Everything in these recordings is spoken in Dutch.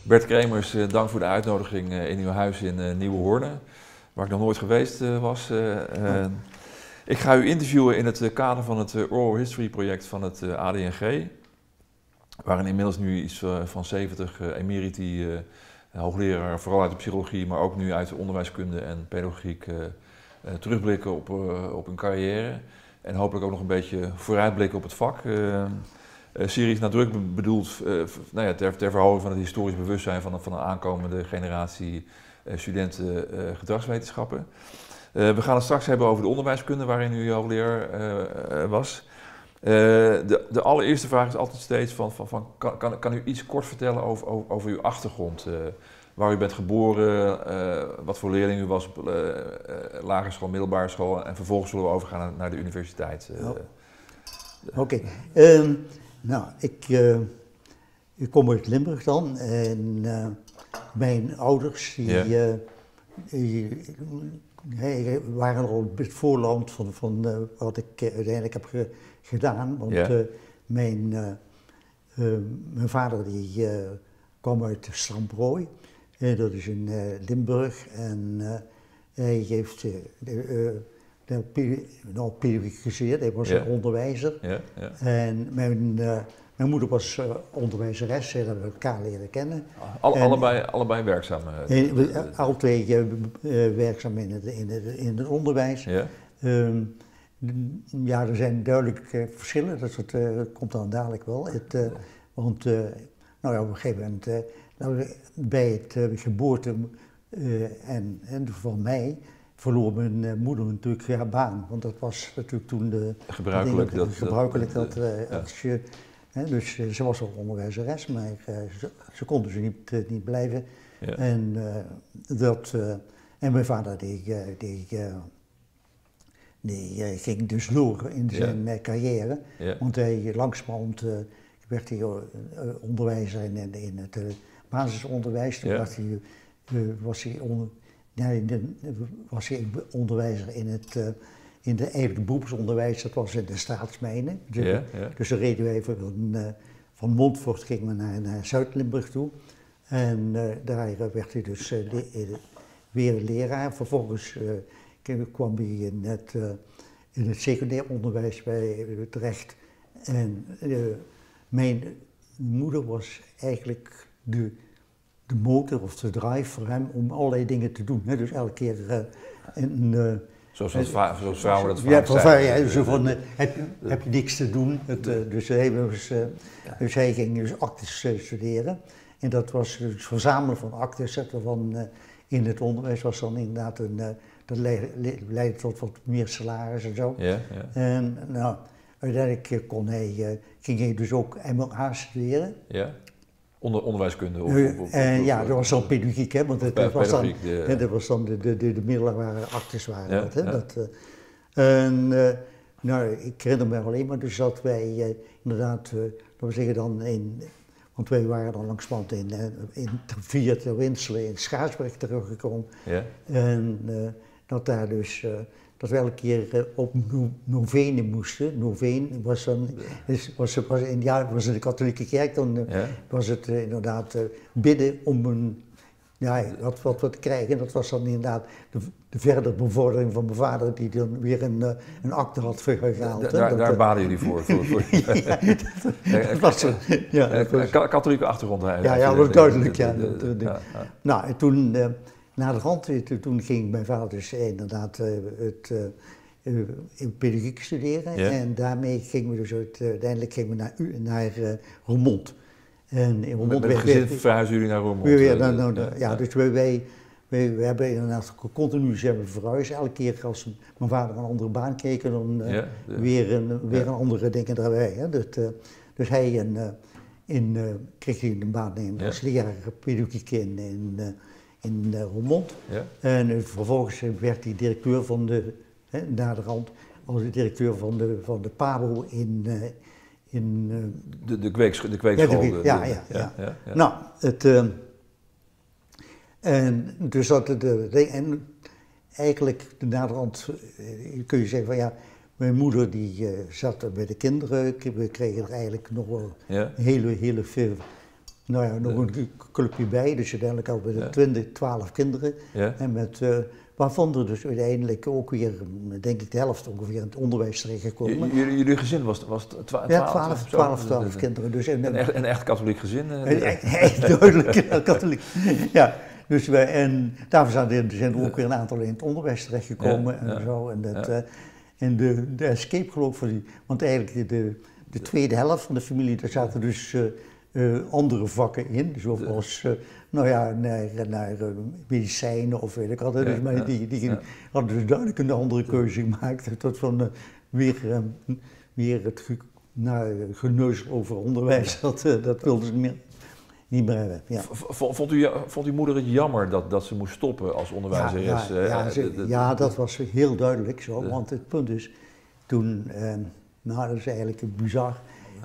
Bert Kremers, dank voor de uitnodiging in uw huis in Nieuwe Hoorne, waar ik nog nooit geweest was. Ik ga u interviewen in het kader van het Oral History project van het ADNG, waarin inmiddels nu iets van 70 emeriti, hoogleraar, vooral uit de psychologie, maar ook nu uit de onderwijskunde en pedagogiek, terugblikken op hun carrière. En hopelijk ook nog een beetje vooruitblikken op het vak. Serie is nadrukkelijk bedoeld ter verhoging van het historisch bewustzijn van een aankomende generatie studenten gedragswetenschappen. We gaan het straks hebben over de onderwijskunde waarin u hoogleraar was. De allereerste vraag is altijd steeds kan u iets kort vertellen over uw achtergrond? Waar u bent geboren, wat voor leerling u was op lagere school, middelbare school en vervolgens zullen we overgaan naar de universiteit. Oké. Nou, ik kom uit Limburg dan en mijn ouders waren al het voorland van wat ik uiteindelijk heb gedaan. Want mijn vader die kwam uit Stramprooi, dat is in Limburg en hij heeft pedagogiseerd, hij was een onderwijzer. En mijn moeder was onderwijzeres, dat hebben we elkaar leren kennen. Allebei werkzaam? Alle twee werkzaam in het onderwijs. Ja, er zijn duidelijk verschillen, dat komt dan dadelijk wel. Want op een gegeven moment, bij het geboorte en van mij, verloor mijn moeder natuurlijk haar baan. Want dat was natuurlijk toen gebruikelijk als je... Dus ze was al onderwijzeres, maar ze kon dus niet blijven. Ja. En mijn vader die ging dus door in zijn carrière. Ja. Want hij langzamerhand werd hij onderwijzer in het basisonderwijs. Toen was hij onderwijzer in het eigenlijk beroepsonderwijs, dat was in de staatsmijnen. Dus dan reden wij van Montfort gingen we naar Zuid-Limburg toe. En daar werd hij dus weer een leraar. Vervolgens kwam hij in het secundair onderwijs bij terecht. En mijn moeder was eigenlijk de motor of de drive voor hem om allerlei dingen te doen. Dus elke keer zoals vrouwen dat vaak zijn. Ja, zo van, heb je niks te doen? Dus hij ging dus actes studeren. En dat was dus verzamelen van actes in het onderwijs was dan inderdaad dat leidde tot wat meer salaris en zo. En nou, uiteindelijk ging hij dus ook MLA studeren. Ja. Onderwijskunde? Ja, dat was dan pedagogiek, hè, want dat was dan de middelbare actes waren dat. Nou, ik herinner me alleen maar dus dat wij inderdaad, dat we zeggen dan want wij waren dan langzamerhand via ter Winselen in Schaarsberg teruggekomen. Ja. En dat daar dus, dat we elke keer op novene moesten. Noveen was dan, was in de katholieke kerk, dan was het inderdaad bidden om wat te krijgen. Dat was dan inderdaad de verdere bevordering van mijn vader, die dan weer een akte had gehaald. Daar baden jullie voor? Katholieke achtergrond eigenlijk. Ja, dat duidelijk, ja. Nou, en toen... Na de rand, toen ging mijn vader dus inderdaad pedagogiek studeren en daarmee gingen we dus uiteindelijk naar Roermond. En in Roermond met het gezin verhuizen jullie naar Roermond? Dus we hebben inderdaad continu verhuisd. Elke keer als mijn vader een andere baan kreeg, dan weer een andere dingen daarbij. Hè. Dus hij kreeg een baan als leraar pedagogiek in Roermond. Ja. En vervolgens werd hij directeur na de rand, als directeur van de PABO de kweekschool. Ja. Nou, en dus en eigenlijk na de rand kun je zeggen van ja, mijn moeder zat bij de kinderen, we kregen er eigenlijk nog wel hele veel nou ja, nog een clubje bij, dus uiteindelijk hadden we 12 kinderen. Ja. En waarvan er dus uiteindelijk ook weer, denk ik de helft ongeveer in het onderwijs terechtgekomen. Jullie gezin was 12? Ja, 12 kinderen. Dus een echt katholiek gezin? Echt duidelijk katholiek, ja. Dus en daarvoor zijn er ook weer een aantal in het onderwijs terechtgekomen en zo. En de escape geloof ik, want eigenlijk de tweede helft van de familie, daar zaten dus andere vakken in, zoals naar medicijnen of weet ik wat. Dus die hadden dus duidelijk een andere keuze gemaakt. Tot van weer het geneuzel over onderwijs, dat wilden ze niet meer hebben. Ja. Vond uw moeder het jammer dat ze moest stoppen als onderwijzeres? Ja, dat was heel duidelijk zo, want het punt is, toen, dat is eigenlijk bizar.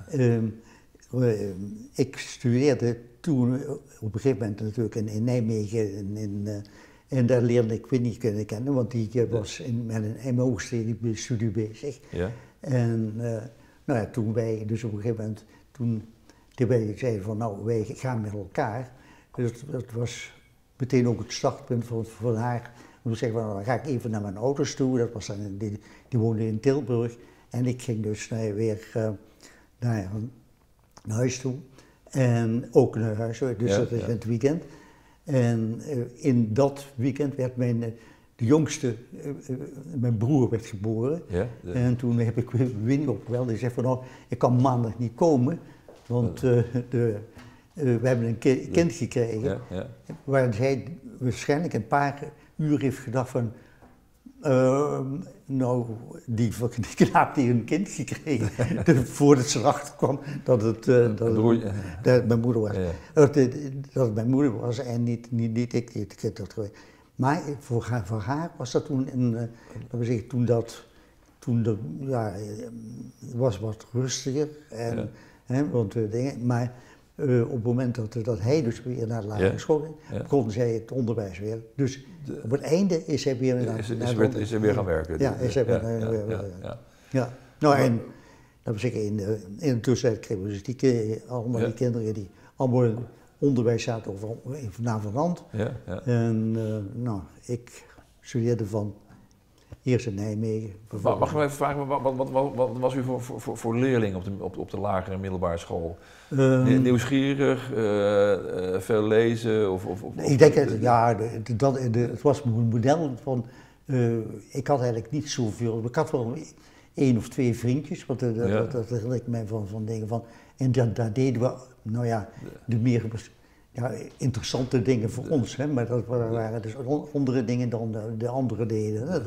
Ik studeerde toen op een gegeven moment natuurlijk in Nijmegen en daar leerde ik Winnie kennen, want die was met een MO-studie bezig. Ja. En toen wij dus op een gegeven moment, toen wij zeiden van wij gaan met elkaar, dus dat was meteen ook het startpunt voor haar. Om te zeggen van dan ga ik even naar mijn ouders toe, dat was dan, die woonden in Tilburg en ik ging dus weer naar huis toe. En ook naar huis, dus dat is in het weekend. En in dat weekend werd mijn broer werd geboren. En toen heb ik Winnie opgebeld. Die zei van ik kan maandag niet komen, want we hebben een kind gekregen. Waar zij waarschijnlijk een paar uur heeft gedacht van, die knaap die een kind gekregen, voordat ze erachter kwam dat het mijn moeder was. Dat het mijn moeder was en niet ik die het kind had geweest. Maar voor haar was dat toen laten we zeggen, toen was wat rustiger en want dingen, maar op het moment dat hij dus weer naar de lagere school ging, begon zij het onderwijs weer. Dus op het einde is hij weer is hij weer gaan werken. Ja, is hij weer. Nou en dat wil zeggen, in de tussentijd kregen we dus die kinderen die allemaal onderwijs zaten naar Verland. En ik studeerde eerst in Nijmegen. Mag ik me even vragen, wat was u voor leerling op de lagere en middelbare school? Nieuwsgierig, veel lezen? Ik denk het was een model van, ik had eigenlijk niet zoveel, ik had wel 1 of 2 vriendjes, dat herinner ik mij van dingen van. En daar deden we, de meer interessante dingen voor ons, maar dat waren dus andere dingen dan de anderen deden.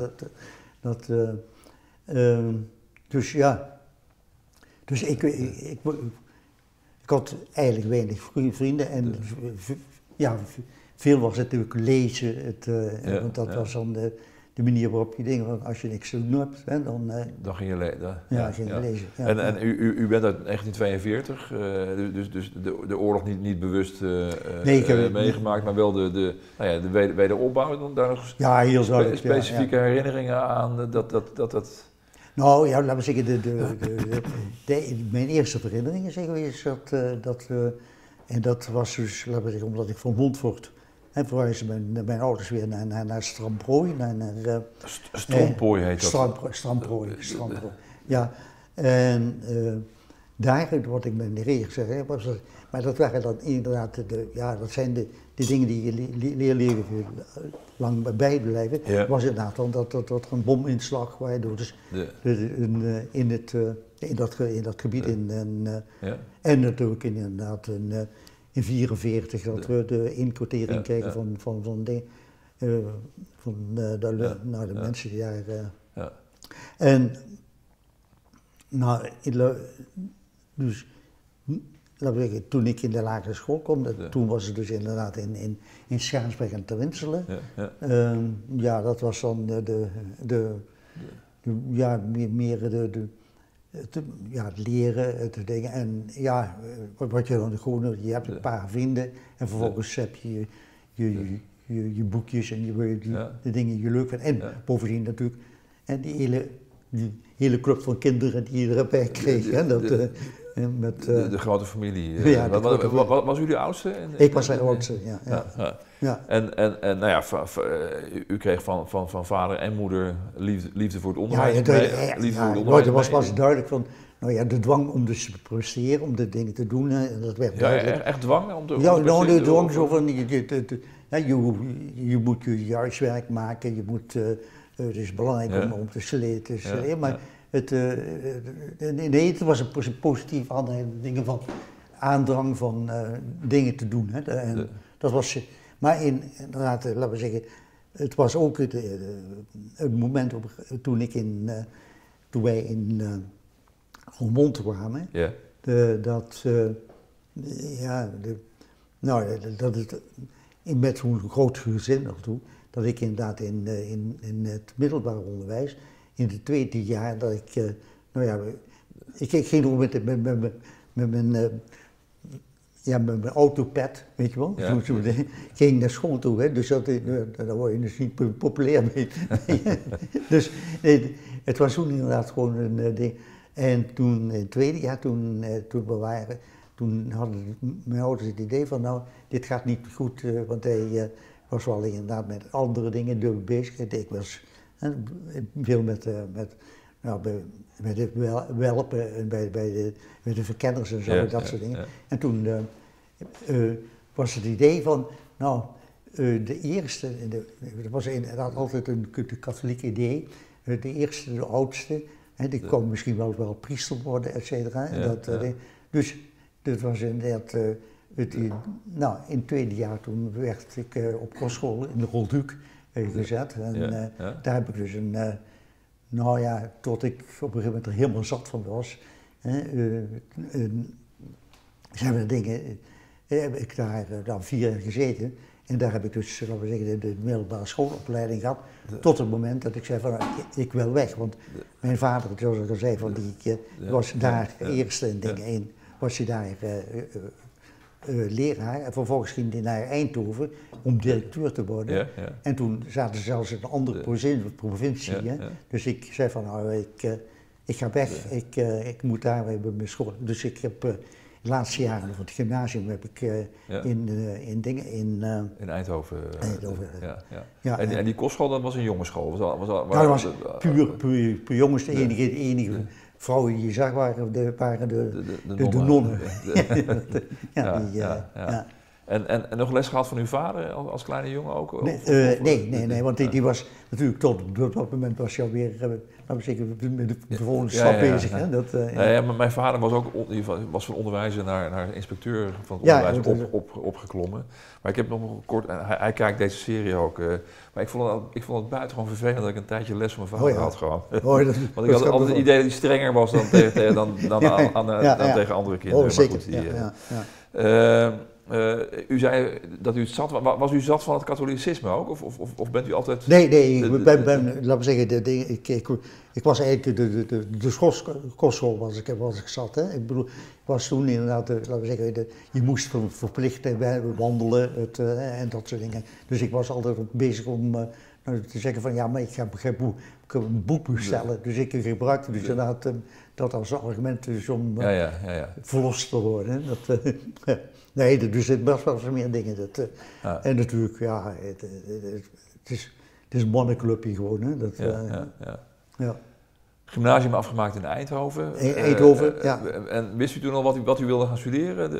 Dus ja, dus ik had eigenlijk weinig vrienden en veel was het natuurlijk lezen, want dat was dan de manier waarop je dingen, want als je niks te doen hebt, dan ging je lezen. Ging je lezen. Ja. En u bent uit 1942, dus de oorlog niet bewust meegemaakt, maar wel de wederopbouw. Daar nog heel specifieke herinneringen aan dat. Nou ja, laten we zeggen, mijn eerste herinneringen zeggen we is en dat was dus, laten we zeggen, omdat ik van Montfort verhuisden mijn ouders weer naar Strandprooi. Strandprooi heet dat? Strandprooi. Ja, en daar, wat ik met de regen zeg, maar dat waren dan inderdaad, dat zijn de dingen die je leerlingen lang bijblijven. Was inderdaad dan dat er een bominslag waardoor dus in dat gebied en natuurlijk inderdaad in 1944 dat we de inkwartering kregen van de mensen die daar. En dus laten we zeggen, toen ik in de lagere school kwam, toen was het dus inderdaad in Schaarsberg en Terwinselen. Dat was dan het leren, het dingen. En wat je dan gewoon, je hebt een paar vrienden en vervolgens heb je je boekjes en de dingen die je leuk vindt. En bovendien natuurlijk, en die hele club van kinderen die je erbij kreeg. Hè? De grote familie. Ja, was u de oudste? Ik was de oudste, ja. Ja. En nou ja, u kreeg van vader en moeder liefde voor het onderwijs. Dat was duidelijk van, nou ja, de dwang om dus te presteren, om de dingen te doen. En dat werd duidelijk. Ja, echt dwang om te presteren? Ja, de dwang zo van, je moet je huiswerk maken, je moet, het is belangrijk om te studeren, maar nee, het was een positief dingen van aandrang van dingen te doen. Hè. En dat was, maar inderdaad, laten we zeggen, het was ook het moment toen wij in Roermond kwamen, dat het met zo'n groot gezin naartoe, dat ik inderdaad in het middelbaar onderwijs, in het tweede jaar dat ik ging nog met mijn autopad, weet je wel, ging naar school toe, hè, dus daar word je dus niet populair mee. Dus nee, het was toen inderdaad gewoon een ding. En toen in het tweede jaar, toen hadden mijn ouders het idee van, nou, dit gaat niet goed, want hij was wel inderdaad met andere dingen bezig. Ik was veel met het welpen en bij de verkenners en zo, dat soort dingen. Ja. En toen was het idee van, nou, de eerste, dat was inderdaad altijd een katholiek idee, de eerste, de oudste, die kon misschien wel priester worden, et cetera. Dus dat was inderdaad, in het tweede jaar toen werd ik op kostschool in de Rolduc gezet. En daar heb ik dus tot ik op een gegeven moment er helemaal zat van was, zijn er dingen, heb ik daar 4 jaar gezeten. En daar heb ik dus, laten we zeggen, de middelbare schoolopleiding gehad. Tot het moment dat ik zei van, ik wil weg. Want mijn vader, zoals ik al zei, was daar eerste en dingen in. Was hij daar leraar. En vervolgens ging hij naar Eindhoven om directeur te worden. En toen zaten ze zelfs in een andere provincie. Dus ik zei van, nou, ik ga weg. Ik moet daar bij mijn school. Dus ik heb... de laatste jaren van het gymnasium heb ik in Eindhoven. Ja. En die kostschool, dat was een jongensschool? Dat was puur jongens. De enige vrouwen die je zag waren de nonnen. En nog les gehad van uw vader als kleine jongen ook? Nee, want die was natuurlijk tot dat moment was hij alweer, laten we zeggen, met de volgende stap bezig. Hè? Nee, maar mijn vader was ook was van onderwijzer naar inspecteur van het onderwijs opgeklommen. Maar ik heb nog kort, hij kijkt deze serie ook, maar ik vond het buitengewoon vervelend dat ik een tijdje les van mijn vader had gewoon. Want ik had altijd het idee dat hij strenger was dan tegen andere kinderen. Oh, zeker. U zei dat u het zat was. Was u zat van het katholicisme ook? Of bent u altijd... Nee, laten we zeggen, ik was eigenlijk de kostschool was ik zat. Hè. Ik bedoel, ik was toen inderdaad, laten we zeggen, je moest verplicht wandelen en dat soort dingen. Dus ik was altijd bezig om te zeggen van, ja, maar ik ga een boek bestellen. Dus ik gebruikte dus inderdaad dat als argument dus om verlost te worden. Nee, dus het was wel zo meer dingen. En natuurlijk, het is een mannenclubje gewoon. Hè. Gymnasium afgemaakt in Eindhoven. Eindhoven, ja. En wist u toen al wat u wilde gaan studeren?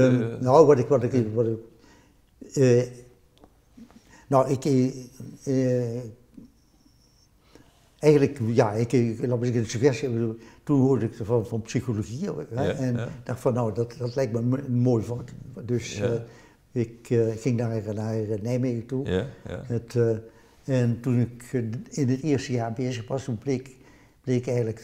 Eigenlijk, laat me zeggen, de suggestie, toen hoorde ik van psychologie en dacht van, nou, dat lijkt me een mooi vak. Dus ik ging naar Nijmegen toe. En toen ik in het eerste jaar bezig was, toen bleek eigenlijk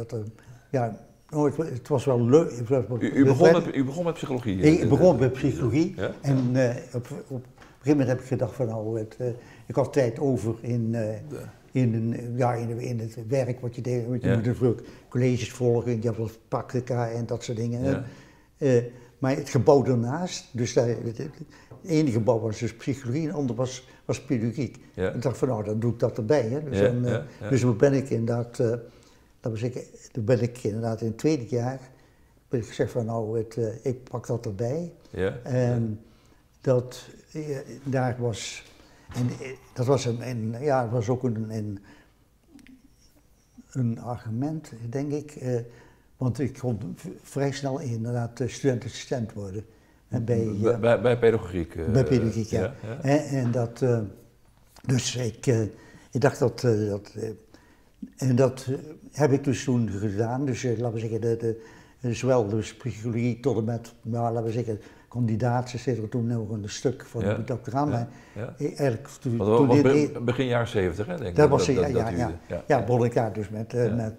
het was wel leuk. U begon met psychologie? Ik begon met psychologie en op een gegeven moment heb ik gedacht van, nou, ik had tijd over in het werk wat je deed. Want je moet natuurlijk colleges volgen, je hebt wat practica en dat soort dingen. Maar het gebouw daarnaast, dus het ene gebouw was dus psychologie en het andere was pedagogiek. Ik dacht van, nou, dan doe ik dat erbij. Hè. Dus toen ben ik inderdaad laten we zeggen, toen ben ik inderdaad in het tweede jaar, ben ik gezegd van nou, ik pak dat erbij. Ja. En daar was, en dat was ja, het was ook een argument, denk ik, want ik kon vrij snel inderdaad student-assistent worden. En bij pedagogiek? Bij pedagogiek, ja. En dat, dus ik dacht en dat heb ik dus toen gedaan, dus laten we zeggen, zowel de psychologie tot en met, nou, laten we zeggen, kandidaat, ze zitten er toen nog een stuk van de doctoraat. Eigenlijk begin jaren 70, hè, denk ik. Dat was begon ik daar dus met.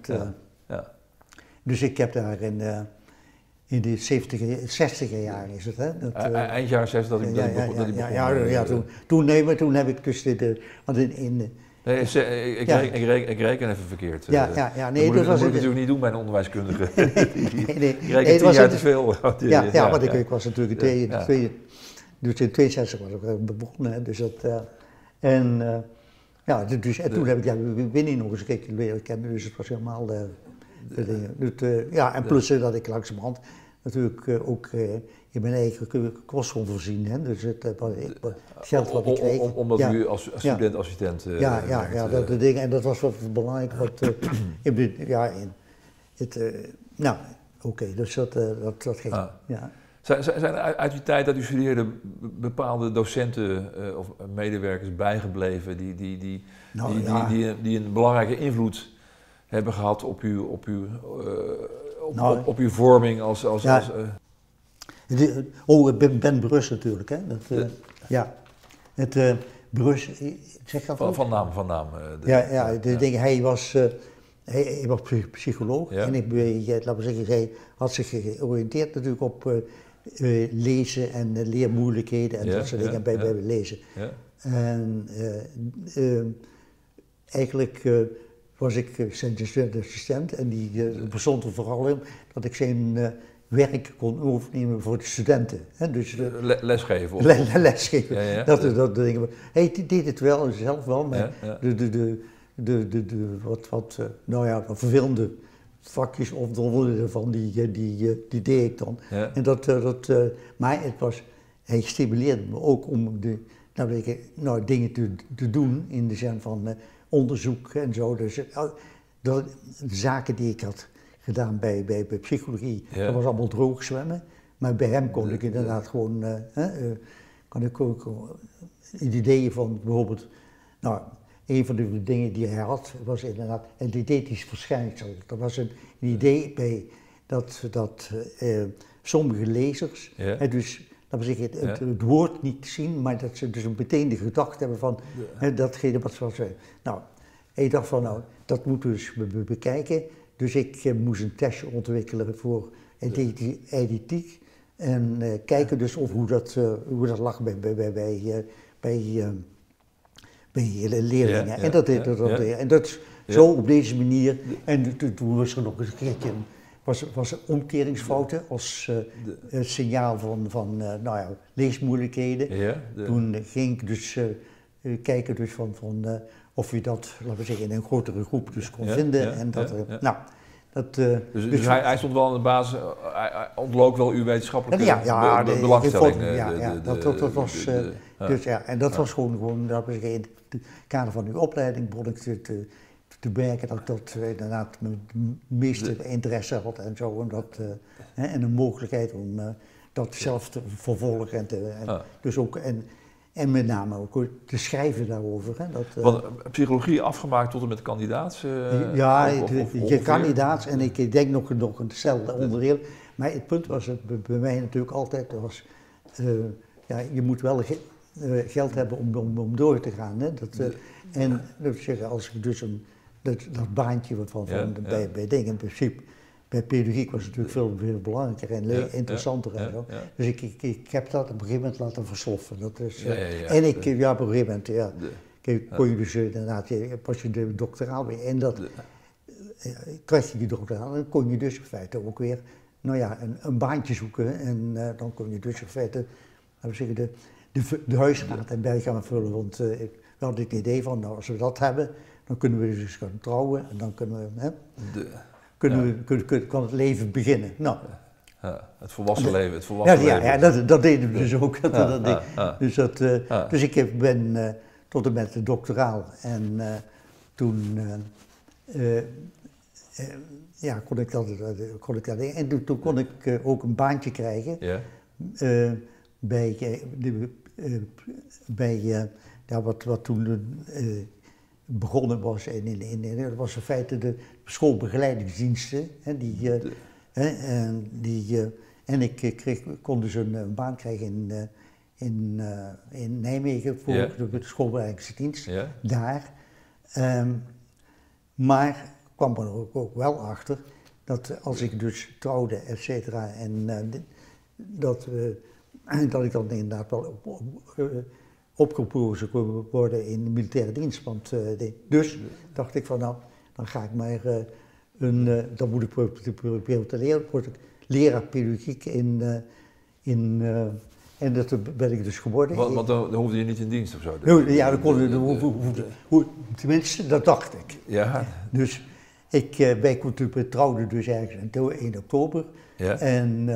Dus ik heb daar in de 60er jaren is het, hè? Eind jaren 60 dat ik begon. Toen heb ik dus want nee, ik reken even verkeerd. Nee, dat moet ik natuurlijk niet doen bij een onderwijskundige. nee. Ik reken 10 jaar te veel. Ik was natuurlijk dus in 62 was ik begonnen, dus dat, en toen heb ik Winnie nog eens een keer leren kennen, dus het was helemaal de dingen. Dus, en plus dat ik langzamerhand natuurlijk ook in mijn eigen kost kon voorzien, hè? Dus het geld wat ik kreeg. Omdat u als student-assistent dat de dingen, en dat was wat belangrijk, dus dat ging. Ja. Zijn er uit die tijd dat u studeerde bepaalde docenten of medewerkers bijgebleven die een belangrijke invloed hebben gehad op uw vorming als Ben Brus natuurlijk, hè. Brus, zeg dat van naam. Hij was psycholoog en laten we zeggen, hij had zich georiënteerd natuurlijk op lezen en leermoeilijkheden en dat soort dingen bij lezen. Ja. En eigenlijk was ik zijn assistent en die bestond er vooral in dat ik zijn werk kon overnemen voor de studenten. Hè? Dus, lesgeven? Lesgeven. Dat dingen. Hij deed het wel, zelf wel, maar de vervelende vakjes of de onderdelen van die deed ik dan. Ja. En maar hij stimuleerde me ook om dingen te doen in de zin van onderzoek en zo. Dus de zaken die ik had gedaan bij psychologie, dat was allemaal droog zwemmen. Maar bij hem kon ik inderdaad gewoon, kan ik ook ideeën van bijvoorbeeld, een van de dingen die hij had, was inderdaad een didactisch verschijnsel. Er was een idee bij dat sommige lezers, dus laten we zeggen, het woord niet zien, maar dat ze dus meteen de gedachte hebben van datgene wat zoals wij. Hij dacht van dat moeten we dus bekijken. Dus ik moest een testje ontwikkelen voor ethiek en kijken dus of hoe dat lag bij leerlingen. Ja. En dat zo op deze manier. En toen was er nog eens een keertje was omkeringsfouten als signaal van leesmoeilijkheden. Ja, toen ging ik dus kijken dus van of je dat, laten we zeggen, in een grotere groep dus kon vinden. Dus hij stond wel aan de basis, hij ontlook wel uw wetenschappelijke belangstelling. En dat was gewoon, laten we zeggen, in het kader van uw opleiding begon ik te merken dat ik dat inderdaad mijn meeste interesse had en zo. En een mogelijkheid om dat zelf te vervolgen dus ook. En met name ook te schrijven daarover. Hè, want psychologie afgemaakt tot en met kandidaats? Je kandidaats en ik denk nog een stel onderdeel. Maar het punt was bij mij natuurlijk altijd, je moet wel geld hebben om door te gaan. Hè, en dat zeggen, als ik dus dat baantje bij dingen in principe. Bij pedagogiek was het natuurlijk veel belangrijker en interessanter en zo. Dus ik heb dat op een gegeven moment laten versloffen. Dat is, en op een gegeven moment, kon je dus inderdaad, pas je de doctoraal weer en dat kreeg je die doctoraal, dan kon je dus in feite ook weer, een baantje zoeken en dan kon je dus in feite, laten we zeggen, de huisraad en bij gaan vullen. Want we hadden het idee van, als we dat hebben, dan kunnen we dus gaan trouwen en dan kunnen we, kan het leven beginnen. Nou. Het volwassen leven, het volwassen leven. Ja, dat deden we dus ook. Dus ik ben tot en met de doctoraal en toen kon ik dat en toen kon ik ook een baantje krijgen bij wat toen begonnen was. Dat was in feite de schoolbegeleidingsdiensten. En ik kon dus een baan krijgen in Nijmegen voor de schoolbegeleidingsdienst. Daar. Maar kwam er ook wel achter dat als ik dus trouwde, et cetera, en dat ik dan inderdaad wel opgeprozen kon worden in de militaire dienst. Want, dus dacht ik van nou, dan ga ik maar dan moet ik proberen te leren. Word ik leraar pedagogiek en dat ben ik dus geworden. Want dan hoefde je niet in dienst of zo? Ja, tenminste, dat dacht ik. Ja. Dus wij trouwden dus ergens in oktober. Ja. En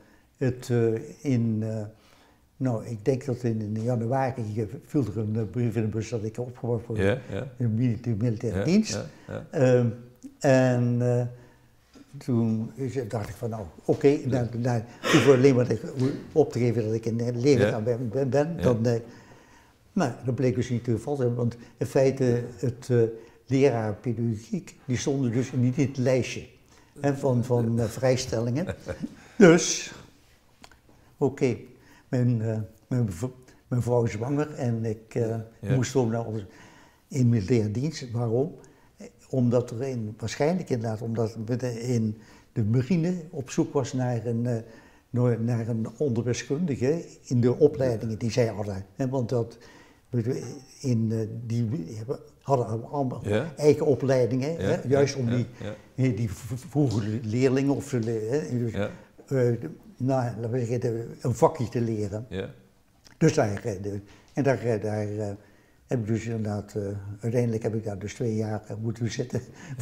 ik denk dat in januari viel er een brief in de bus dat ik opgeworpen voor de militaire dienst. En toen dacht ik van nou, oké, dan hoef ik alleen maar op te geven dat ik in leraar ben. Dan bleek dus niet te geval, want in feite het leraar pedagogiek, die stonden dus niet in het lijstje van vrijstellingen. Dus, oké, mijn vrouw is zwanger en ik moest ook naar in militaire dienst. Waarom? Omdat er omdat in de marine op zoek was naar een onderwijskundige in de opleidingen die zij hadden. Want die hadden allemaal eigen opleidingen, juist om die vroege leerlingen of laten we zeggen, een vakje te leren. Dus daar heb ik dus inderdaad, uiteindelijk heb ik daar dus 2 jaar moeten zitten.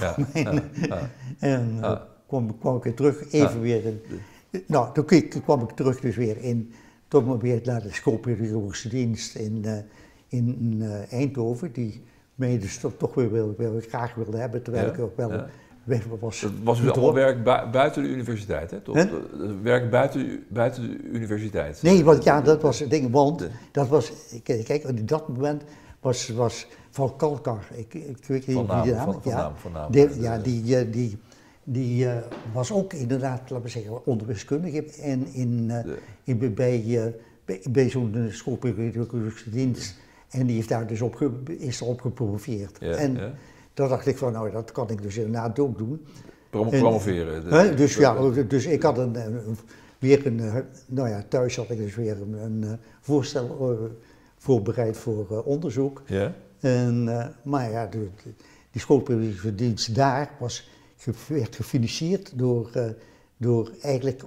En kwam ik weer terug, toen kwam ik terug dus weer toch maar weer naar de schoolpedagogische dienst in Eindhoven, die mij dus toch weer graag wilde hebben, terwijl ik ook wel was. Het was dus allemaal werk buiten de universiteit, hè? Toch? Werk buiten de universiteit. Nee, dat was het ding, want dat was, kijk, op dat moment was Van Kalkar, ik weet niet wie die naam is. Die was ook inderdaad, laten we zeggen, onderwijskundige en bij zo'n schoolpedagogische dienst. En die heeft daar dus is erop gepromoveerd. Toen dacht ik van, nou, dat kan ik dus inderdaad ook doen. Promoveren. Dus ik had thuis had ik dus weer een voorstel voorbereid voor onderzoek. Maar die schoolpedagogische dienst daar werd gefinancierd door eigenlijk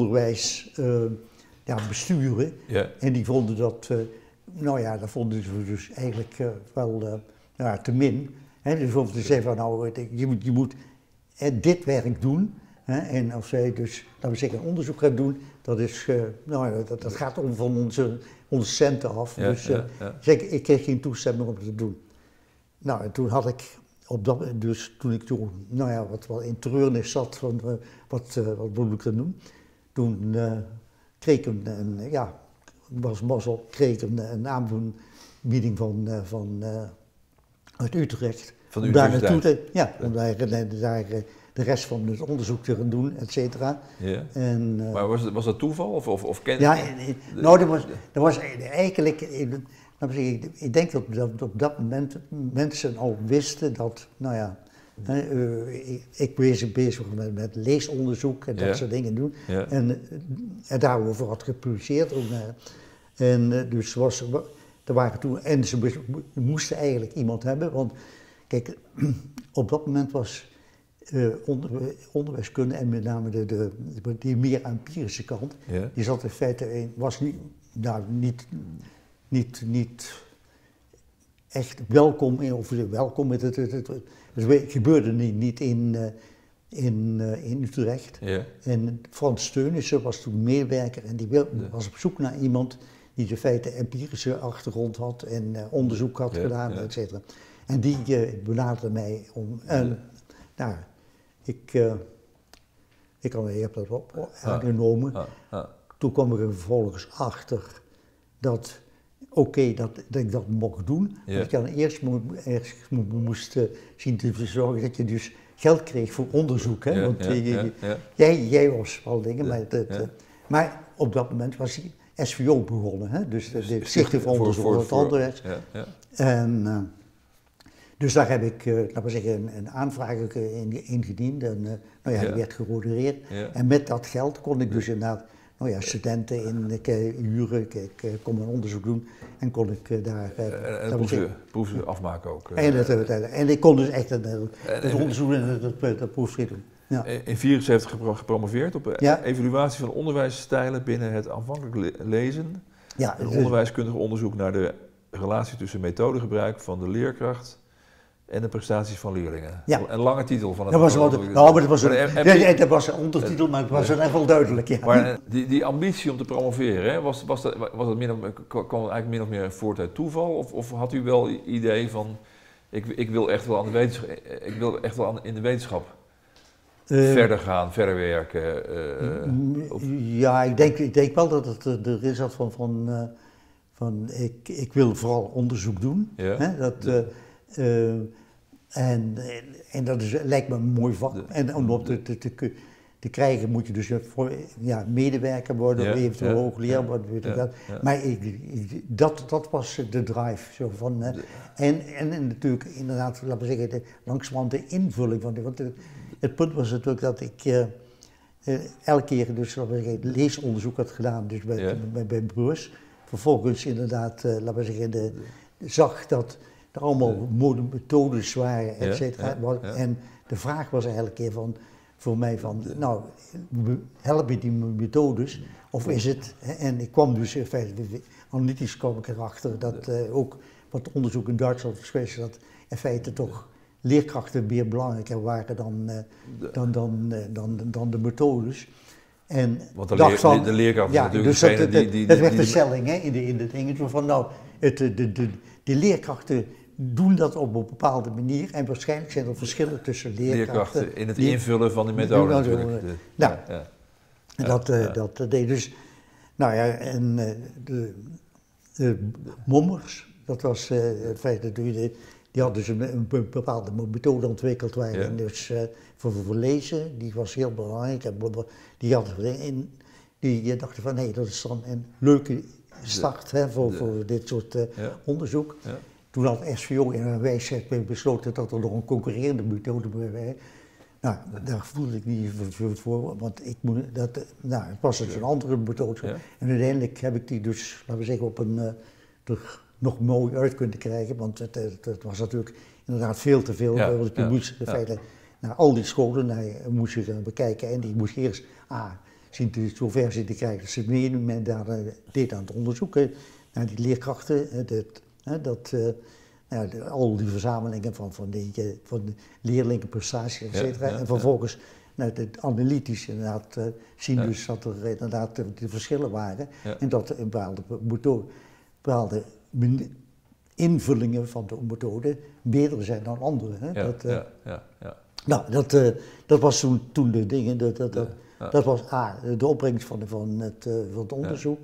onderwijsbesturen. En die vonden dat, dat vonden ze dus eigenlijk wel te min. Dus of ze zeiden van nou, je moet dit werk doen. En als wij dus, laten we zeggen, onderzoek gaan doen, dat gaat om van onze centen af. Ik kreeg geen toestemming om het te doen. Nou, en toen had ik toen ik wat in treurnis zat van wat moet ik dan doen, toen kreeg ik een aanbieding uit Utrecht. Van de universiteit? Om daar de rest van het onderzoek te gaan doen, et cetera. Maar was dat toeval of ken je? Dat was eigenlijk, ik denk dat op dat moment mensen al wisten dat, ik bezig met leesonderzoek en dat soort dingen doen. En daarover had gepubliceerd. Dus er waren toen, en ze moesten eigenlijk iemand hebben, want kijk, op dat moment was onderwijskunde en met name die meer empirische kant, die zat in feite was niet echt welkom welkom. Het gebeurde niet in Utrecht. Ja. En Frans Steunissen was toen medewerker en die was op zoek naar iemand die in feite empirische achtergrond had en onderzoek had gedaan, et cetera. En die benaderde mij om, nou, ik heb dat aangenomen. Toen kwam ik er vervolgens achter dat dat ik dat mocht doen. Ja. Dat ik dan eerst moest zien te zorgen dat je dus geld kreeg voor onderzoek. Hè? Want jij was wel dingen, maar op dat moment was die SVO begonnen. Hè? Dus de Stichting voor Onderzoek voor het Onderwijs. En dus daar heb ik, laten we zeggen, een aanvraag ingediend en die werd gerodeerd. Ja. En met dat geld kon ik dus inderdaad studenten huren, ik kon een onderzoek doen en kon ik daar... proeven afmaken ook. En ik kon dus echt het onderzoek en het proefschrift doen. Ja. In 1974 gepromoveerd op evaluatie van onderwijsstijlen binnen het aanvankelijk lezen. Ja, een onderwijskundig onderzoek naar de relatie tussen methodegebruik van de leerkracht en de prestaties van leerlingen. Ja. Een lange titel van het... Dat was een ondertitel, maar het was echt wel duidelijk. Ja. Maar die ambitie om te promoveren, hè, kwam het eigenlijk min of meer voort uit toeval? Of had u wel het idee van, ik wil echt wel in de wetenschap verder gaan, verder werken? Ja, ik denk wel dat het erin zat van ik wil vooral onderzoek doen. Ja. Hè, en dat lijkt me een mooi vak. En om op te krijgen moet je dus medewerker worden, of eventueel hoogleraar worden. Maar dat was de drive. Zo van, en natuurlijk inderdaad, laten we zeggen, langzamerhand de invulling van want het punt was natuurlijk dat ik elke keer dus, laten we zeggen, leesonderzoek had gedaan, dus bij Broers. Vervolgens inderdaad, laten we zeggen, zag dat er allemaal methodes waren, et cetera. En de vraag was eigenlijk voor mij van, nou, helpen die methodes, of is het, en ik kwam dus, analytisch kwam ik erachter dat ook wat onderzoek in Duitsland was geweest, dat in feite toch leerkrachten meer belangrijker waren dan de methodes. En want de leerkracht is natuurlijk dus dat werd de stelling in de dingen van nou, de leerkrachten doen dat op een bepaalde manier en waarschijnlijk zijn er verschillen tussen leerkrachten in het invullen van die methode natuurlijk. Dat deed dus, nou ja, en de Mommers, dat was het feit dat die hadden dus een bepaalde methode ontwikkeld waarin dus voor lezen, die was heel belangrijk. Die dachten van dat is dan een leuke start voor dit soort onderzoek. Ja. Toen had SVO in een wijsheid besloten dat er nog een concurrerende methode bij. Nou, daar voelde ik niet voor, want het was dus een andere methode. Ja. En uiteindelijk heb ik die dus, laten we zeggen, op een nog mooi uit kunnen krijgen, want het was natuurlijk inderdaad veel te veel. Je moest in feite naar al die scholen moest je gaan bekijken en die moest eerst zover zien te krijgen dat ze men daar deed aan het onderzoeken naar die leerkrachten, al die verzamelingen van de leerlingenprestaties, et cetera. En vervolgens het analytisch inderdaad zien dus dat er inderdaad de verschillen waren en dat een bepaalde invullingen van de methode beter zijn dan andere. Hè? Nou, dat was toen de dingen, dat was de opbrengst van het onderzoek.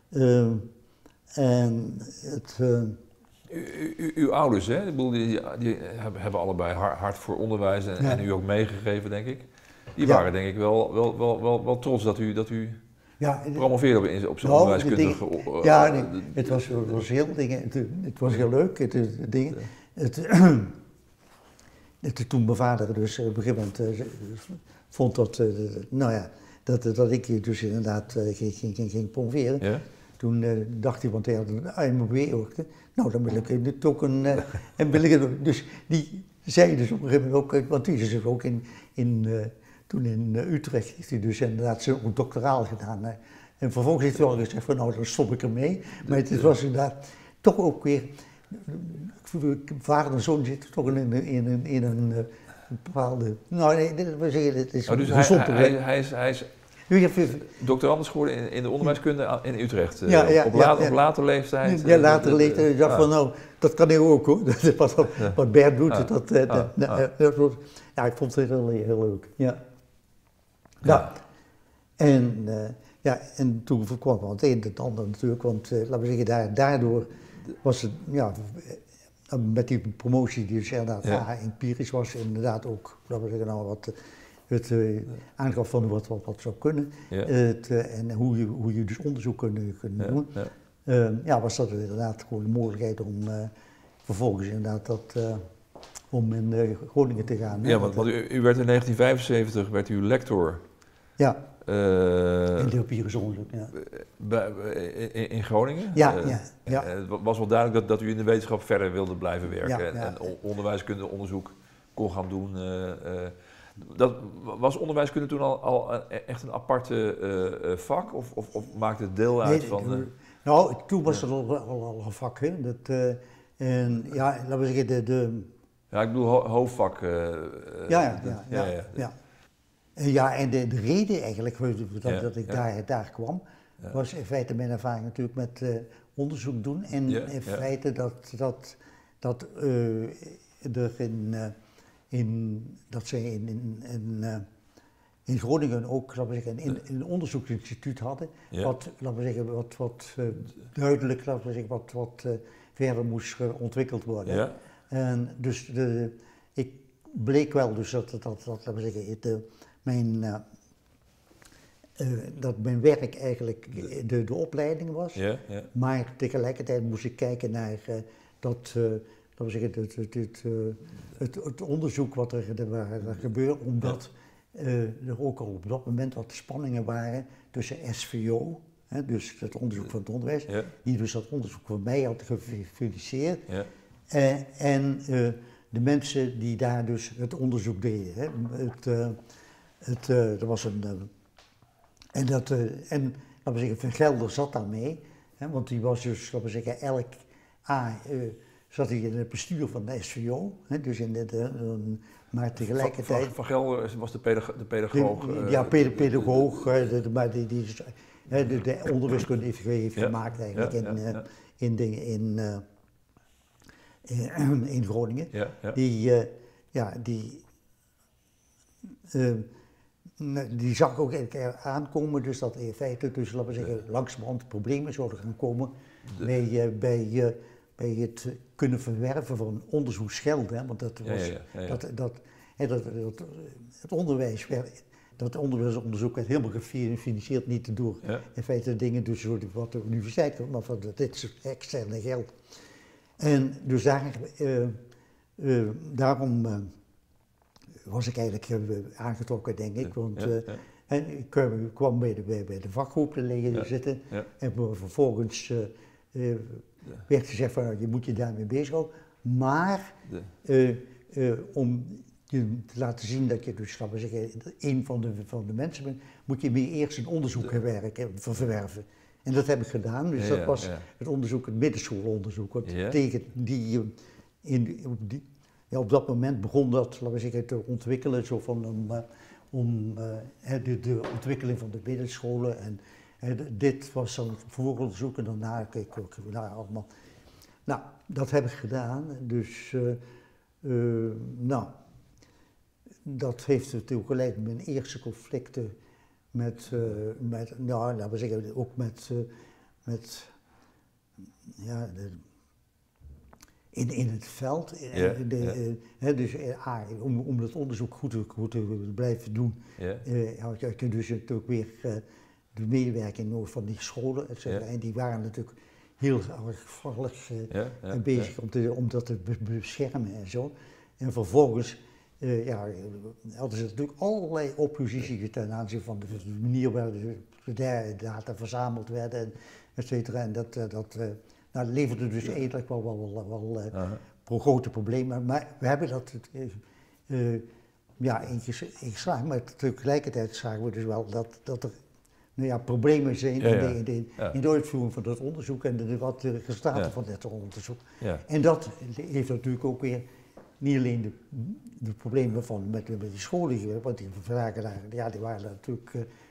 En het... Uw ouders, hè? Ik bedoel, die hebben allebei hard voor onderwijs en u ook meegegeven, denk ik. Die waren denk ik wel trots dat u promoveerde op zo'n onderwijskundige... het was heel dingen. Het was heel leuk. Toen mijn vader dus op een gegeven moment vond dat ik dus inderdaad ging promoveren. Ja? Toen dacht hij, want hij had een AMB ook. Nou, dan wil ik het ook dus die zei dus op een gegeven moment ook, want die is dus ook toen in Utrecht heeft hij dus inderdaad zijn doctoraal gedaan. En vervolgens heeft hij al gezegd van nou, dan stop ik ermee. Maar het was inderdaad toch ook weer vader en zoon zitten toch in een bepaalde... Nou, nee, we zeggen, het is dus gezond. Hij is doctorandus geworden in de onderwijskunde in Utrecht. Op later leeftijd. Ja, later leeftijd. Ik dacht van, nou, dat kan ik ook hoor. Wat Bert doet, ja, ik vond het heel leuk. Ja. En toen kwam het een en het ander natuurlijk, want laten we zeggen, daardoor was het, met die promotie die dus inderdaad empirisch was, inderdaad ook, laten we zeggen, nou, wat het aangaf van wat zou kunnen, en hoe je dus onderzoek kunnen doen, was dat inderdaad gewoon de mogelijkheid om vervolgens inderdaad om in Groningen te gaan. Ja, want u werd in 1975 werd u lector. Ja. In de empirisch onderzoek, in Groningen? Ja. Het was wel duidelijk dat u in de wetenschap verder wilde blijven werken en onderwijskunde onderzoek kon gaan doen. Was onderwijskunde toen al echt een aparte vak of maakte het deel uit van... Nou, toen was het al een vak, hè. Laten we zeggen, Ja, ik bedoel hoofdvak. Ja, en de reden eigenlijk dat ik daar kwam, was in feite mijn ervaring natuurlijk met onderzoek doen. En in feite dat ze in Groningen ook, laten we zeggen, een onderzoeksinstituut hadden, wat, laten we zeggen, wat duidelijk, laten we zeggen, wat verder moest ontwikkeld worden. Ja. En dus ik bleek wel dus dat laten we zeggen, dat mijn werk eigenlijk de opleiding was, maar tegelijkertijd moest ik kijken naar laten we zeggen, het onderzoek wat er gebeurde, omdat er ook al op dat moment wat spanningen waren tussen SVO, dus het onderzoek van het onderwijs, die dus dat onderzoek van mij had gefinancierd, en de mensen die daar dus het onderzoek deden. Er was en laten we zeggen, Van Gelder zat daar mee, want die was dus, laten we zeggen, zat hij in het bestuur van de SVO, dus maar tegelijkertijd... Van Gelder was de pedagoog. Pedagoog, maar die de onderwijskunde heeft gemaakt eigenlijk in Groningen. Die zag ook aankomen, dus dat in feite, dus laten we zeggen, langzamerhand problemen zouden gaan komen bij het kunnen verwerven van onderzoeksgeld, want dat was het onderwijs dat onderwijsonderzoek werd helemaal gefinancierd niet door in feite dingen dus wat de universiteit doet, maar van dit externe geld. En dus daarom was ik eigenlijk aangetrokken, denk ik, want ik kwam bij de vakgroepleden zitten en vervolgens werd gezegd van je moet je daarmee bezighouden, maar om je te laten zien dat je dus, laten we zeggen, een van de mensen bent, moet je meer eerst een onderzoek verwerven. En dat heb ik gedaan, dus dat was het onderzoek, het middenschoolonderzoek, op dat moment begon dat, laten we zeggen, te ontwikkelen, zo van de ontwikkeling van de middenscholen en dit was dan vooronderzoek en daarna keek ik ook naar allemaal. Nou, dat heb ik gedaan, dus dat heeft natuurlijk geleid tot mijn eerste conflicten laten we zeggen, ook in het veld. Dus om dat onderzoek goed te blijven doen, had je dus natuurlijk weer de medewerking nodig van die scholen, et cetera. En die waren natuurlijk heel erg bezig om dat te beschermen en zo. En vervolgens hadden ze natuurlijk allerlei oppositie ten aanzien van de manier waarop de data verzameld werden, et cetera. En dat leverde dus eigenlijk wel grote problemen. Maar we hebben dat ingeslagen, maar tegelijkertijd zagen we dus wel dat er problemen zijn in de uitvoering van dat onderzoek en wat de resultaten van dat onderzoek. Ja. En dat heeft natuurlijk ook weer niet alleen de problemen met die scholen, want die vragen daar, die waren daar natuurlijk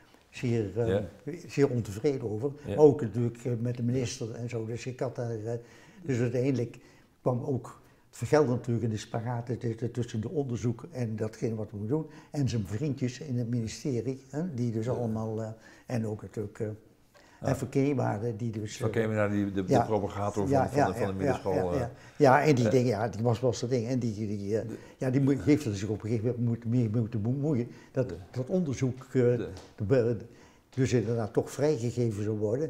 zeer ontevreden over. Ja. Ook natuurlijk met de minister en zo. Dus ik had daar, dus uiteindelijk kwam ook het vergeld natuurlijk in de spagaat tussen de onderzoek en datgene wat we moeten doen. En zijn vriendjes in het ministerie, die dus allemaal, en ook natuurlijk, en verkeerwaarden die dus... Verkeerwaarden, de propagator van de middenschool. En die dingen, die was dat ding. En die heeft er zich op een gegeven moment mee moeten bemoeien. Dat onderzoek dus inderdaad toch vrijgegeven zou worden.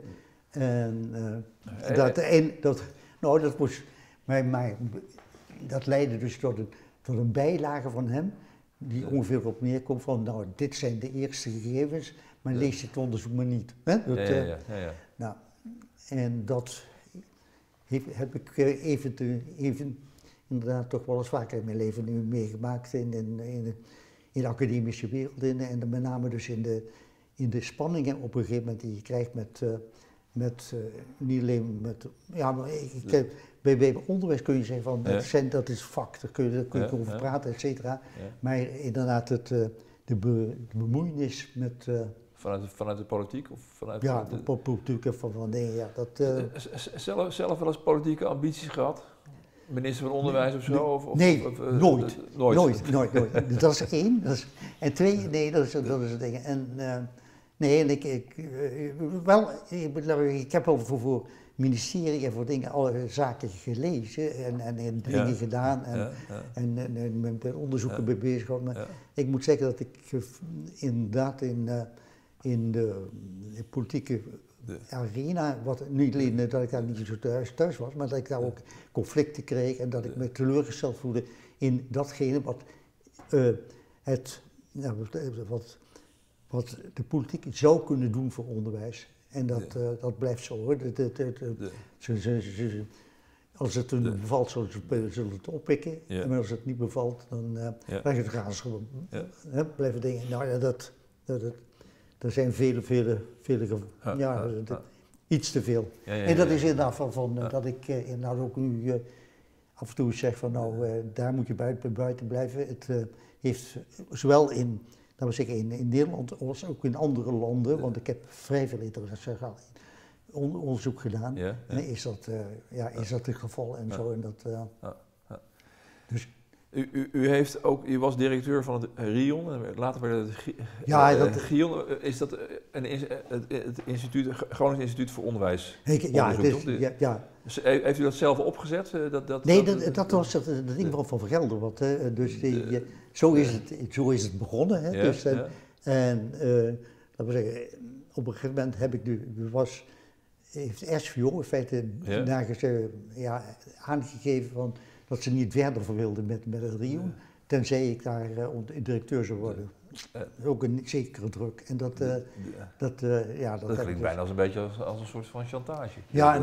Dat leidde dus tot een bijlage van hem, die ongeveer op neerkomt van, dit zijn de eerste gegevens, maar lees het onderzoek maar niet. Hè? Nou, en dat heb ik even inderdaad toch wel eens vaker in mijn leven nu meegemaakt in de academische wereld en met name dus in de spanningen op een gegeven moment die je krijgt met niet alleen met, bij onderwijs kun je zeggen van dat is vak, daar kun je over praten, et cetera. Ja. Maar inderdaad de bemoeienis met... Vanuit de politiek? Of vanuit de politiek van dingen, zelf wel eens politieke ambities gehad? Minister van Onderwijs of zo? Nooit. Dat is één. En twee, dat is het ding. Ik heb wel voor ministerie en voor dingen alle zaken gelezen en dingen gedaan en met onderzoeken mee bezig gehad. Maar ik moet zeggen dat ik inderdaad in de politieke arena, wat niet alleen dat ik daar niet zo thuis was, maar dat ik daar ook conflicten kreeg en dat ik me teleurgesteld voelde in datgene wat de politiek zou kunnen doen voor onderwijs. En dat blijft zo hoor. Als het hun bevalt, zullen ze het oppikken. Ja. En als het niet bevalt, dan gaan ze gewoon blijven dingen. Nou, er zijn vele iets te veel. En dat is inderdaad dat ik inderdaad ook nu af en toe zeg van daar moet je buiten blijven. Het heeft zowel in Nederland als ook in andere landen, want ik heb vrij veel internationaal onderzoek gedaan, is dat het geval en zo. En dat, dus, U was directeur van het RION, later werd het GION. Is dat het instituut, Gronings Instituut voor Onderwijs? Heeft u dat zelf opgezet? Dat was het ding van Vergelder. Dus zo is het begonnen. Hè? Laten we zeggen, op een gegeven moment heeft SVO in feite aangegeven dat ze niet verder wilden met het RION, tenzij ik daar directeur zou worden. Ook een zekere druk. En dat klinkt bijna als een beetje als een soort van chantage.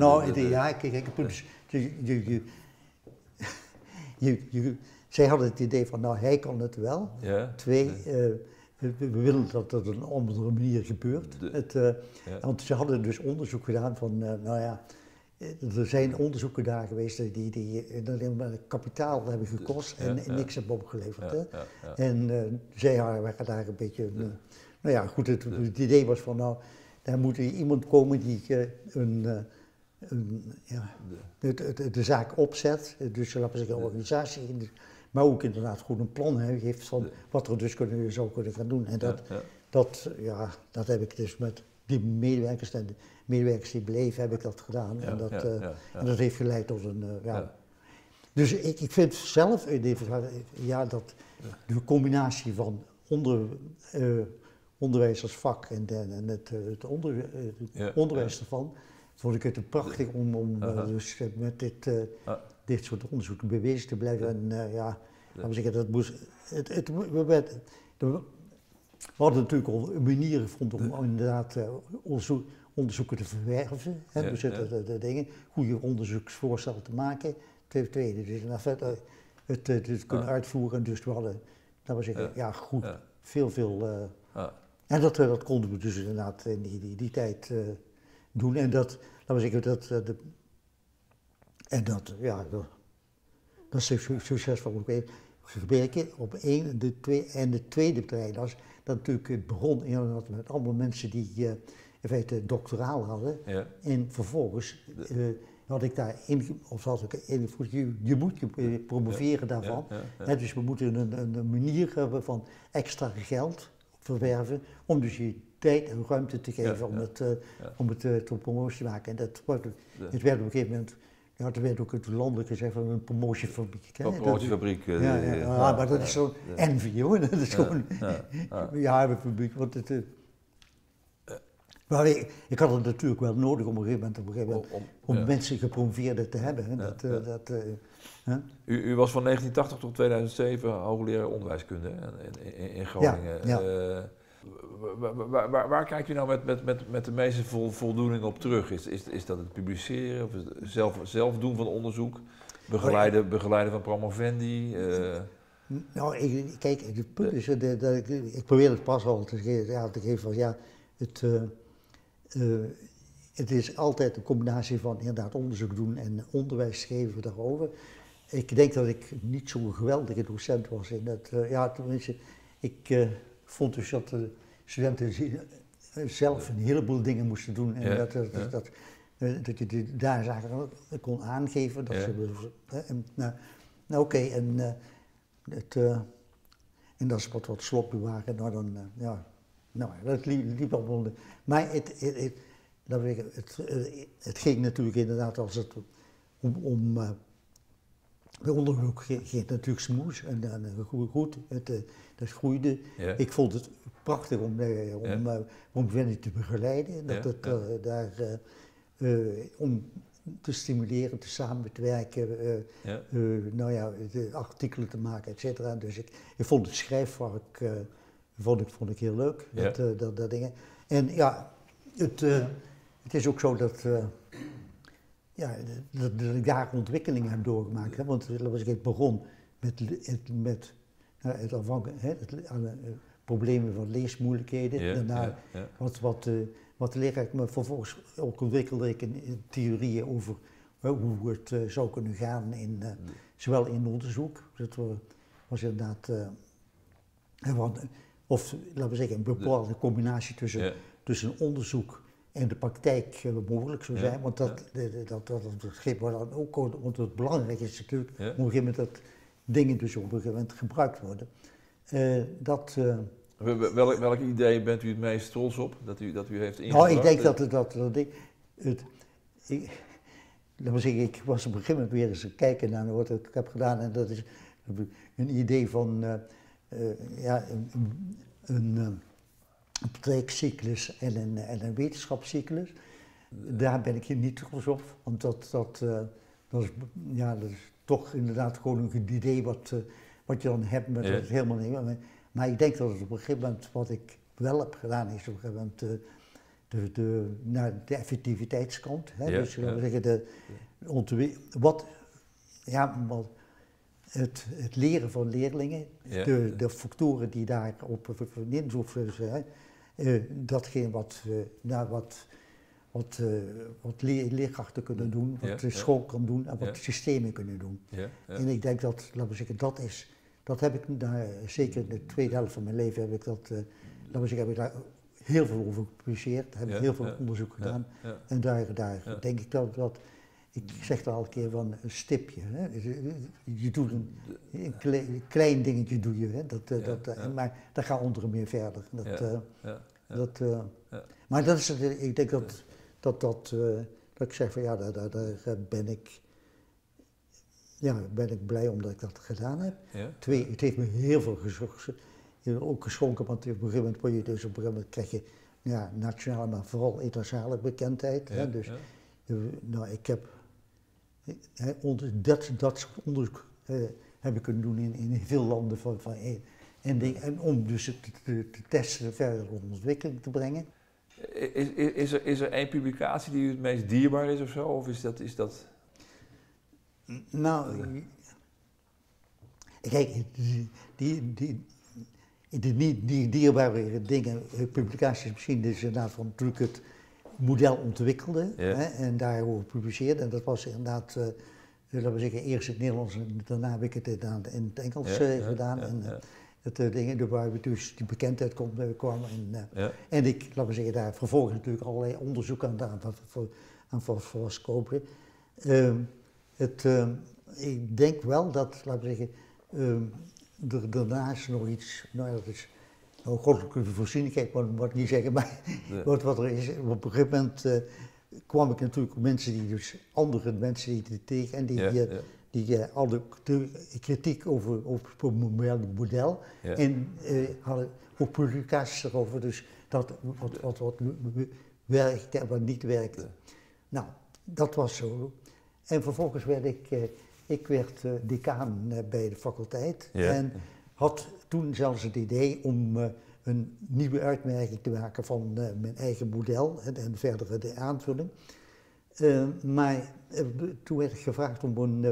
Zij hadden het idee van, hij kan het wel. Twee, we willen dat het op een andere manier gebeurt. Want ze hadden dus onderzoek gedaan van, er zijn onderzoeken daar geweest die kapitaal hebben gekost en niks hebben opgeleverd. En zij waren daar een beetje... het idee was van daar moet iemand komen die de zaak opzet. Dus laten we zeggen een organisatie, maar ook inderdaad goed een plan heeft van wat er dus zou kunnen gaan doen. En dat heb ik dus met die medewerkers en de medewerkers die bleven, heb ik dat gedaan. En dat heeft geleid tot een... Dus ik vind zelf dat de combinatie van onderwijs als vak en het onderwijs ervan, vond ik het prachtig om dus met dit soort onderzoeken mee bezig te blijven. En laten we zeggen, dat moest... We hadden natuurlijk al een manier gevonden om inderdaad onderzoeken te verwerven, de dingen, goede onderzoeksvoorstellen te maken. Ten tweede, dus het kunnen uitvoeren. Dus we hadden, laten we zeggen, veel En dat konden we dus inderdaad in die tijd doen. En dat, laten we zeggen, dat is succesvol gebleken. Op één, de tweede bedrijf was dat natuurlijk het begon inderdaad met allemaal mensen die in feite doctoraal hadden. Ja. En vervolgens had ik daarin, of had ik je moet je promoveren daarvan. Dus we moeten een manier hebben van extra geld verwerven om dus je tijd en ruimte te geven om het tot promotie te maken. En het werd op een gegeven moment, er werd ook het landelijk gezegd van een promotiefabriek. Een promotiefabriek. Maar dat is zo'n envy hoor, dat is gewoon een fabriek. Want maar ik had het natuurlijk wel nodig op een gegeven moment om mensen gepromoveerden te hebben. U was van 1980 tot 2007 hoogleraar onderwijskunde in Groningen. Waar kijkt u nou met de meeste voldoening op terug? Is dat het publiceren of het zelf doen van onderzoek? Begeleiden van promovendi? Kijk, het punt is, ik probeer het pas al te geven van het is altijd een combinatie van inderdaad onderzoek doen en onderwijs geven daarover. Ik denk dat ik niet zo'n geweldige docent was in dat, tenminste, ik vond dus dat de studenten zelf een heleboel dingen moesten doen en dat je daar zaken kon aangeven. Dat en dat is wat sloppy waren, dat liep allemaal. Maar het ging natuurlijk inderdaad als het om bij onderzoek ging het natuurlijk smoes en goed, dat groeide. Ja. Ik vond het prachtig om Wendy te begeleiden, om te stimuleren, te samen te werken, de artikelen te maken, et cetera. Dus ik vond het schrijfvak vond ik heel leuk, dat dingen. En het is ook zo dat ik daar ontwikkelingen heb doorgemaakt. Hè? Want ik begon met problemen van leesmoeilijkheden. Daarna wat leer ik me vervolgens ook ontwikkelde ik in theorieën over hoe het zou kunnen gaan, zowel in onderzoek. Dat was inderdaad, of laten we zeggen, een bepaalde combinatie tussen onderzoek en de praktijk mogelijk zou zijn, want dat geeft me dan ook, want het belangrijk is natuurlijk op een gegeven moment dat dingen dus op een gegeven moment gebruikt worden. Welk idee bent u het meest trots op dat u heeft ingebracht? Ik denk ik was op een gegeven moment weer eens kijken naar wat ik heb gedaan en dat is een idee van een praktijkcyclus en een wetenschapscyclus. Daar ben ik hier niet trots op, want dat is toch inderdaad gewoon een idee wat je dan hebt, maar dat is helemaal niet. Maar ik denk dat het op een gegeven moment, wat ik wel heb gedaan, is op een gegeven moment naar de effectiviteitskant. Hè? Dus we zeggen het leren van leerlingen, de factoren die daarop invloed zijn, datgene wat leerkrachten kunnen doen, wat de school kan doen en wat systemen kunnen doen. En ik denk dat, laten we zeggen, dat heb ik zeker in de tweede helft van mijn leven heb ik heb ik daar heel veel over gepubliceerd, heb ik heel veel onderzoek gedaan. En daar denk ik dat ik zeg er al een keer van een stipje. Hè? Je doet een klein dingetje doe je, hè? Maar dat gaat onder meer verder. Maar dat is, ik denk dat ik zeg van daar ben ik blij omdat ik dat gedaan heb. Twee, het heeft me heel veel ook geschonken, want op een gegeven moment word je dus op een gegeven moment krijg je nationale, maar vooral internationale bekendheid. Hè? Dus ik heb dat soort onderzoek heb ik kunnen doen in veel landen en om dus te testen, verder ontwikkeling te brengen. Is er één publicatie die u het meest dierbaar is of zo? Of is dat... Nou, kijk, die dierbare dingen, publicaties misschien, dus inderdaad van natuurlijk het model ontwikkelde en daarover publiceerde. En dat was inderdaad, laten we zeggen, eerst in het Nederlands en daarna heb ik het in het Engels gedaan. Dat dingen waar we dus die bekendheid kwam. En ik, laten we zeggen, daar vervolgens natuurlijk allerlei onderzoek aan vastkopen. Ik denk wel dat, laten we zeggen, daarnaast nog iets, nou dat is goddelijke voorzienigheid, moet ik niet zeggen, maar wat er is, op een gegeven moment kwam ik natuurlijk andere mensen die tegen en die hadden de kritiek over het model en hadden ook publicaties erover, dus dat wat werkte en wat niet werkte. Nou, dat was zo. En vervolgens werd ik werd decaan bij de faculteit en had toen zelfs het idee om een nieuwe uitmerking te maken van mijn eigen model en verdere de aanvulling. Maar toen werd ik gevraagd om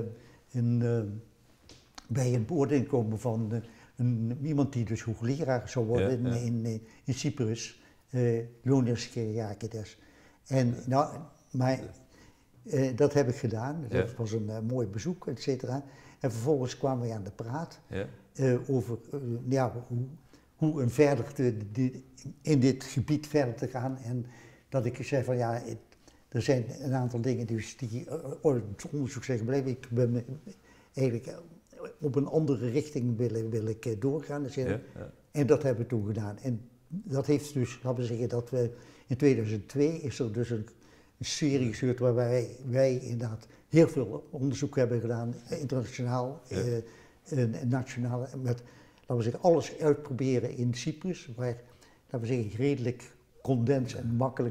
bij een beoordeling te komen van iemand die dus hoogleraar zou worden in Cyprus, Leonidas Kyriakides. En maar dat heb ik gedaan, dat was een mooi bezoek, et cetera. En vervolgens kwamen we aan de praat over hoe in dit gebied verder te gaan. En dat ik zei van er zijn een aantal dingen die het onderzoek zijn gebleven. Ik ben eigenlijk op een andere richting wil ik doorgaan. En dat hebben we toen gedaan. En dat heeft dus, laten we zeggen, dat we in 2002 is er dus een serie gestuurd waar wij inderdaad heel veel onderzoek hebben gedaan, internationaal en nationaal, met, laten we zeggen, alles uitproberen in Cyprus, waar, laten we zeggen, redelijk condens en makkelijk.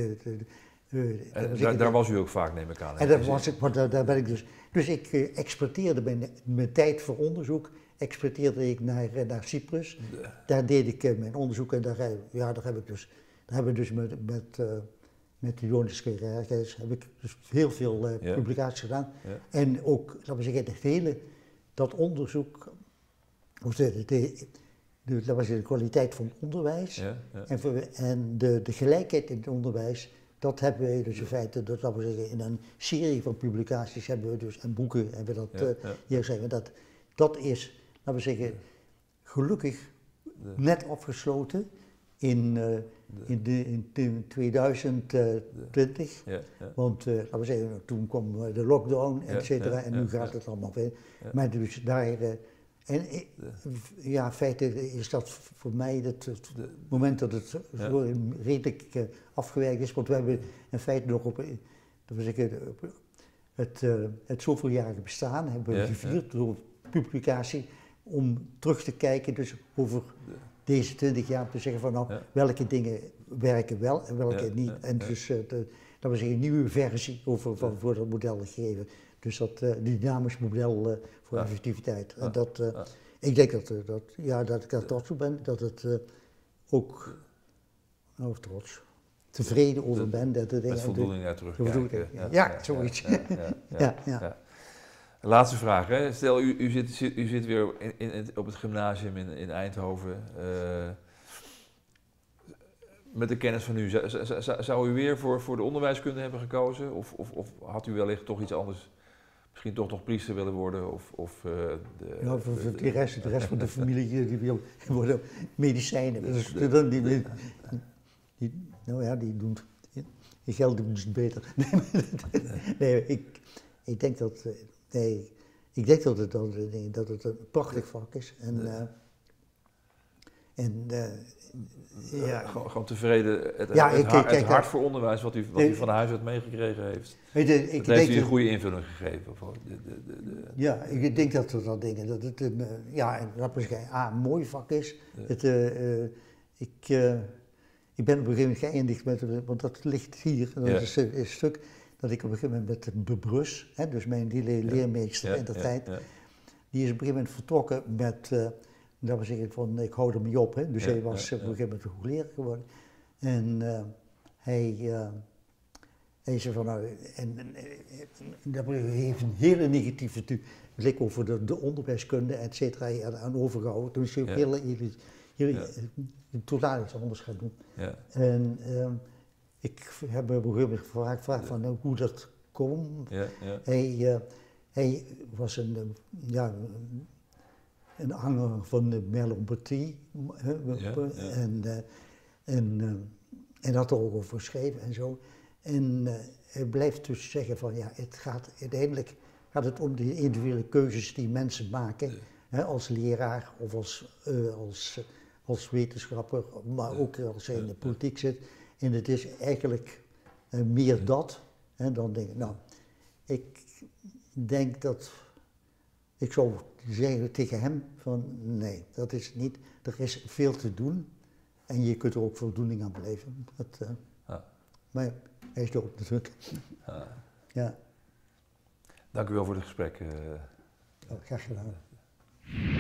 Daar was u ook vaak, neem ik aan. En dat was ik, want daar ben ik dus. Dus ik exporteerde mijn tijd voor onderzoek, exporteerde ik naar Cyprus. Daar deed ik mijn onderzoek en daar hebben we dus met Leonidas Kyriakides heb ik dus heel veel publicaties gedaan. En ook, laten we zeggen, dat onderzoek, de kwaliteit van het onderwijs en de gelijkheid in het onderwijs, dat hebben we dus in feite, laten we zeggen, in een serie van publicaties hebben we dus, en boeken hebben we dat hier zeggen. Dat is, laten we zeggen, gelukkig net afgesloten in 2020, want laten we zeggen, toen kwam de lockdown, et cetera, en nu gaat het allemaal weer. Maar dus daar, in feite is dat voor mij het moment dat het redelijk afgewerkt is, want we hebben in feite nog het zoveeljarige bestaan hebben we gevierd door publicatie om terug te kijken dus over deze 20 jaar, te zeggen van welke dingen werken wel en welke niet. En dus laten we zeggen, een nieuwe versie voor dat model gegeven. Dus dat dynamisch model voor effectiviteit. En ik denk dat ik daar trots op ben, dat het ook trots, tevreden over ben. Dat de dingen, met voldoening naar terugkijken. Zoiets. Ja. Laatste vraag. Hè. Stel, u zit weer op het gymnasium in Eindhoven. Met de kennis van u, zou u weer voor de onderwijskunde hebben gekozen? Of had u wellicht toch iets anders, misschien toch nog priester willen worden? De rest van de familie die wil worden medicijnen. Dus die doen die geld doen ze beter. Ik denk dat het een prachtig vak is. Gewoon tevreden, het hart voor onderwijs wat u van huis uit meegekregen heeft. Dat heeft u een goede invulling gegeven. Ik denk dat het een mooi vak is. Ik ben op een gegeven moment geëindigd want dat ligt hier, dat is een stuk dat ik op een gegeven moment met Bebrus, dus mijn leermeester in de tijd, die is op een gegeven moment vertrokken met, dat we zeggen van ik hou er mee op, dus hij was op een gegeven moment hoogleraar geworden. En hij zei van dat heeft een hele negatieve blik over de onderwijskunde, et cetera, aan overgehouden. Toen is hij ook totaal iets anders gaat doen. Ja. En ik heb me op een gegeven moment gevraagd van hoe dat kon. Ja, ja. Hij was een aanhanger van de Merleau-Ponty en had er ook over geschreven en zo. En hij blijft dus zeggen van uiteindelijk gaat het om de individuele keuzes die mensen maken, als leraar of als wetenschapper, maar ook als hij in de politiek zit. En het is eigenlijk meer dat. Dan denk ik, ik denk dat ik zou zeggen tegen hem van nee, dat is het niet. Er is veel te doen en je kunt er ook voldoening aan beleven. Maar hij is dood natuurlijk. Ja. Dank u wel voor het gesprek. Graag gedaan.